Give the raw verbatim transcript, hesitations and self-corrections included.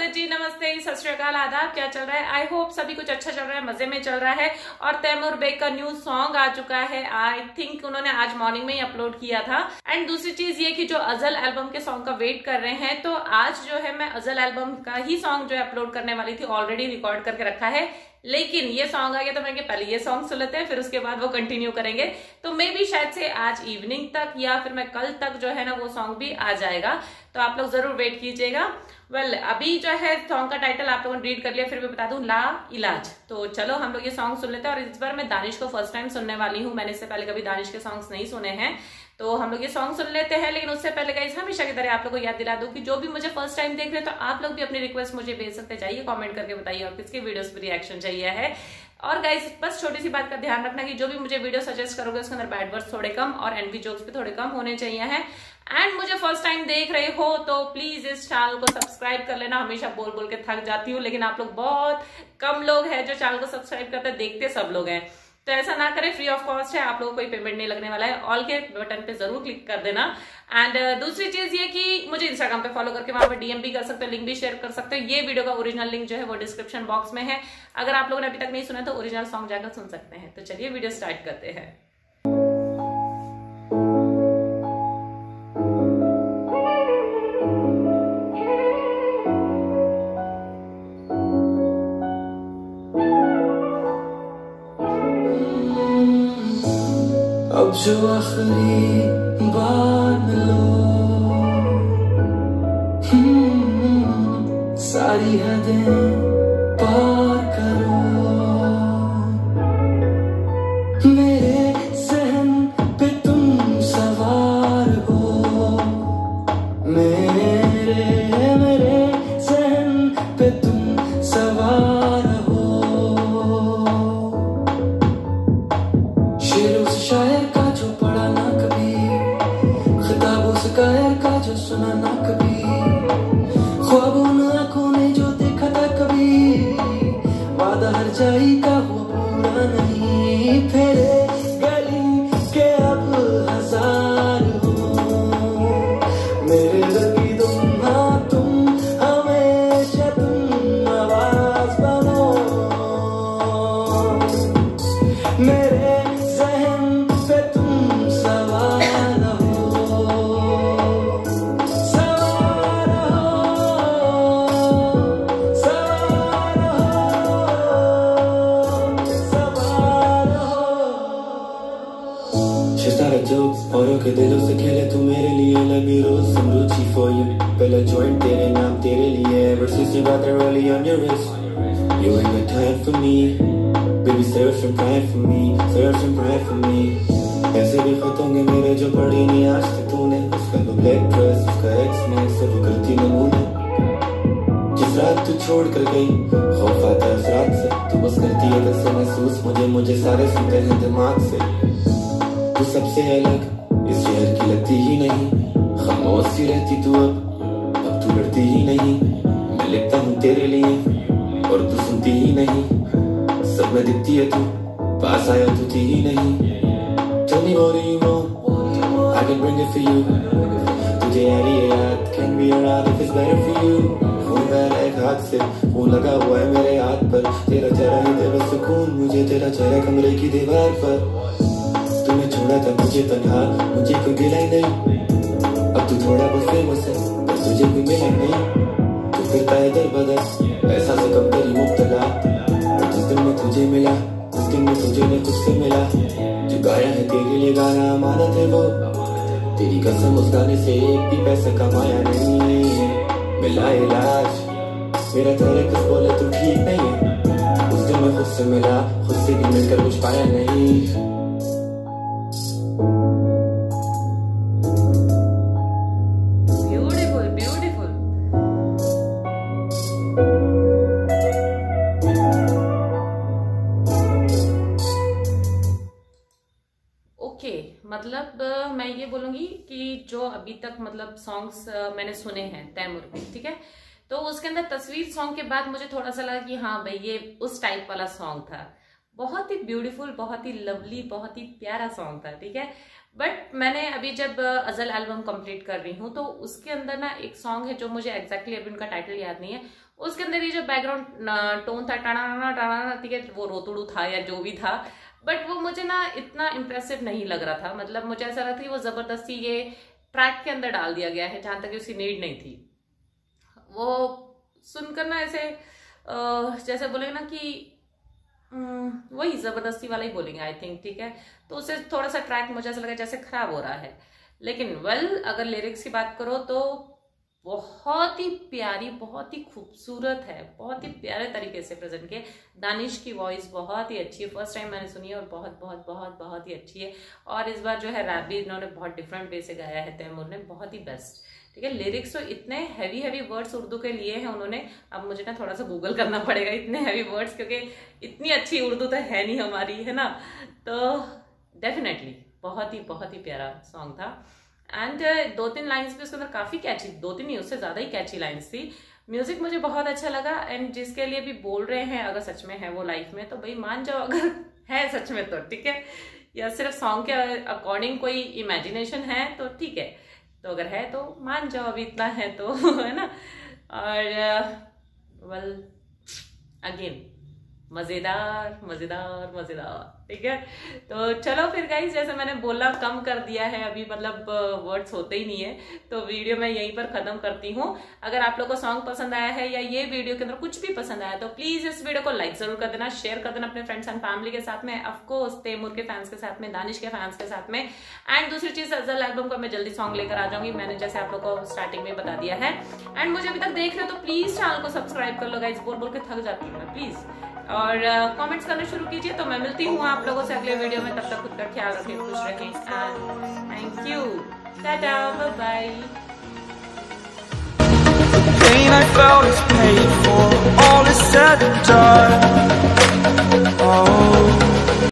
जी, नमस्ते, सत श्री अकाल, आदाब। क्या चल रहा है? आई होप सभी कुछ अच्छा चल रहा है, मजे में चल रहा है। और तैमूर बेग का न्यू सॉन्ग आ चुका है। आई थिंक उन्होंने आज मॉर्निंग में ही अपलोड किया था। एंड दूसरी चीज ये कि जो अजल एल्बम के सॉन्ग का वेट कर रहे हैं, तो आज जो है मैं अजल एल्बम का ही सॉन्ग जो है अपलोड करने वाली थी, ऑलरेडी रिकॉर्ड करके रखा है। लेकिन ये सॉन्ग आ गया तो मैं पहले ये सॉन्ग सुन लेते हैं, फिर उसके बाद वो कंटिन्यू करेंगे। तो मे भी शायद से आज इवनिंग तक या फिर मैं कल तक जो है ना वो सॉन्ग भी आ जाएगा, तो आप लोग जरूर वेट कीजिएगा। वेल well, अभी जो है सॉन्ग का टाइटल आप लोगों ने रीड कर लिया, फिर मैं बता दूं, ला इलाज। तो चलो हम लोग ये सॉन्ग सुन लेते हैं। और इस बार मैं दानिश को फर्स्ट टाइम सुनने वाली हूँ, मैंने इससे पहले कभी दानिश के सॉन्ग्स नहीं सुने हैं। तो हम लोग ये सॉन्ग सुन लेते हैं। लेकिन उससे पहले गाइस हमेशा की तरह आप लोगों को याद दिला दूं कि जो भी मुझे फर्स्ट टाइम देख रहे हैं, तो आप लोग भी अपनी रिक्वेस्ट मुझे भेज सकते जाइए, कमेंट करके बताइए और किसके वीडियोस पर रिएक्शन चाहिए है। और गाइस बस छोटी सी बात का ध्यान रखना कि जो भी मुझे वीडियो सजेस्ट करोगे उसके अंदर बैड वर्ड्स थोड़े कम और एनवी जोक्स भी थोड़े कम होने चाहिए हैं। एंड मुझे फर्स्ट टाइम देख रहे हो तो प्लीज इस चैनल को सब्सक्राइब कर लेना। हमेशा बोल बोल के थक जाती हूँ, लेकिन आप लोग बहुत कम लोग हैं जो चैनल को सब्सक्राइब करते, देखते सब लोग हैं। तो ऐसा ना करें, फ्री ऑफ कॉस्ट है, आप लोगों को कोई पेमेंट नहीं लगने वाला है। ऑल के बटन पे जरूर क्लिक कर देना। एंड uh, दूसरी चीज ये कि मुझे इंस्टाग्राम पे फॉलो करके वहां पर डीएम भी कर सकते हो, लिंक भी शेयर कर सकते हो। ये वीडियो का ओरिजिनल लिंक जो है वो डिस्क्रिप्शन बॉक्स में है। अगर आप लोगों ने अभी तक नहीं सुना तो ओरिजिनल सॉन्ग जाकर सुन सकते हैं। तो चलिए वीडियो स्टार्ट करते हैं। अब जो आखिरी बार मिलो, सारी हदें पार करो। मेरे सहन पे तुम सवार हो, मेरे मेरे सहन पे तुम सवार हो। शेरों से शायर का जो पढ़ा ना कभी, खिताबों से कायर का जो सुना ना कभी, ख्वाबों ने आंखों ने जो देखा था कभी, वादा हर जाई का वो पूरा नहीं। फेरे गली के अब हजार हो, मेरे लगी तुम, हाँ तुम, हमेशा तुम आवाज बनो। मेरे औरों के दिलों से खेले तू मेरे लिए, let me roll some Ruchi for you। पहला joint तेरे नाम तेरे लिए, ever since you got there early on your wrist। You ain't got time for me, baby serve some pride for me, serve some pride for me। ऐसे भी खत होंगे मेरे जो पढ़ी नहीं आज तक तूने, उसका तो black dress, उसका ex मैं सब करती नमूने। जिस रात तू छोड़ कर गई खौफ आता है उस रात से, तू बस करती है कैसे महसूस मुझे, मुझे सारे सुनते हैं दिमाग से। तू सबसे अलग इस शहर की लगती ही नहीं, खामोश सी रहती तू अब अब तू लड़ती ही नहीं। मैं लिखता हूँ तेरे लिए और तू सुनती ही नहीं, सब में दिखती है तू, पास आया तू थी ही नहीं। Tell me what do you want, I can bring it for you। तुझे यारी है याद, can be around if it's better for you। Phone मेरा एक हाथ से, फोन लगा हुआ है मेरे हाथ पर, तेरा चेहरा ही दे बस सुकून मुझे, तेरा चेहरा कमरे की दीवार पर। तूने छोड़ा था मुझे तन्हा, मुझे कोई गिला ही नहीं, अब तू थोड़ा बहुत फेमस है पर तुझे कोई मिला नहीं। तू फिरता है दर बदर ऐसा से कम तेरी मुब्तला, और जिस दिन में तुझे मिला उस दिन में तुझे ने खुद से मिला। जो गाया है तेरे लिए गाना अमानत है वो, तेरी कसम उस गाने से एक भी पैसा कमाया नहीं। मिला इलाज मेरा तेरे कुछ बोले तू ठीक नहीं है, उस दिन में खुद से मिला, खुद से भी मिलकर कुछ पाया नहीं। मतलब मैं ये बोलूंगी कि जो अभी तक मतलब सॉन्ग्स मैंने सुने हैं तैमूर के, ठीक है, तो उसके अंदर तस्वीर सॉन्ग के बाद मुझे थोड़ा सा लगा कि हाँ भाई ये उस टाइप वाला सॉन्ग था। बहुत ही ब्यूटीफुल, बहुत ही लवली, बहुत ही प्यारा सॉन्ग था, ठीक है। बट मैंने अभी जब अजल एल्बम कंप्लीट कर रही हूँ तो उसके अंदर ना एक सॉन्ग है जो मुझे एग्जैक्टली अभी उनका टाइटल याद नहीं है, उसके अंदर ये जो बैकग्राउंड टोन था टाना टाना, ठीक है, वो रोतुड़ू था या जो भी था, बट वो मुझे ना इतना इम्प्रेसिव नहीं लग रहा था। मतलब मुझे ऐसा लगा था कि वो जबरदस्ती ये ट्रैक के अंदर डाल दिया गया है जहां तक उसकी नीड नहीं थी। वो सुनकर ना ऐसे जैसे बोलेंगे ना कि वही जबरदस्ती वाला ही बोलेंगे आई थिंक, ठीक है, तो उससे थोड़ा सा ट्रैक मुझे ऐसा लगा जैसे खराब हो रहा है। लेकिन वेल well, अगर लिरिक्स की बात करो तो बहुत ही प्यारी, बहुत ही खूबसूरत है, बहुत ही प्यारे तरीके से प्रेजेंट किए। दानिश की वॉइस बहुत ही अच्छी है, फर्स्ट टाइम मैंने सुनी है और बहुत बहुत बहुत बहुत ही अच्छी है। और इस बार जो है रैप भी इन्होंने बहुत डिफरेंट वे से गाया है तैमूर ने, बहुत ही बेस्ट, ठीक है। लिरिक्स तो इतने हैवी हैवी वर्ड्स उर्दू के लिए हैं उन्होंने, अब मुझे ना थोड़ा सा गूगल करना पड़ेगा इतने हैवी वर्ड्स, क्योंकि इतनी अच्छी उर्दू तो है नहीं हमारी, है ना। तो डेफिनेटली बहुत ही बहुत ही प्यारा सॉन्ग था। एंड uh, दो तीन लाइंस भी उसके अंदर काफी कैची, दो तीन नहीं उससे ज्यादा ही कैची लाइंस थी। म्यूजिक मुझे बहुत अच्छा लगा। एंड जिसके लिए भी बोल रहे हैं अगर सच में है वो लाइफ में, तो भाई मान जाओ अगर है सच में तो ठीक है, या सिर्फ सॉन्ग के अकॉर्डिंग कोई इमेजिनेशन है तो ठीक है, तो अगर है तो मान जाओ अभी इतना है तो है ना। और वेल अगेन मजेदार मजेदार मजेदार, ठीक है। तो चलो फिर गाइस, जैसे मैंने बोला कम कर दिया है अभी, मतलब वर्ड्स होते ही नहीं है, तो वीडियो मैं यहीं पर खत्म करती हूँ। अगर आप लोगों को सॉन्ग पसंद आया है या ये वीडियो के अंदर कुछ भी पसंद आया तो प्लीज इस वीडियो को लाइक जरूर कर देना, शेयर कर देना अपने फ्रेंड्स एंड फैमिली के साथ में, ऑफकोर्स तैमूर के फैंस के साथ में, दानिश के फैंस के साथ में। एंड दूसरी चीज, अजल एल्बम का मैं जल्दी सॉन्ग लेकर आ जाऊंगी, मैंने जैसे आप लोगों को स्टार्टिंग में बता दिया है। एंड मुझे अभी तक देख रहे हो तो प्लीज चैनल को सब्सक्राइब कर लो गाइस, बोल बोल के थक जाती हूँ मैं, प्लीज। और कमेंट्स uh, करना शुरू कीजिए। तो मैं मिलती हूँ आप लोगों से अगले वीडियो में, तब तक खुद का ख्याल रखें, खुश रहें and thank you, tata, bye bye. Pain I felt is paid for, all is said and done.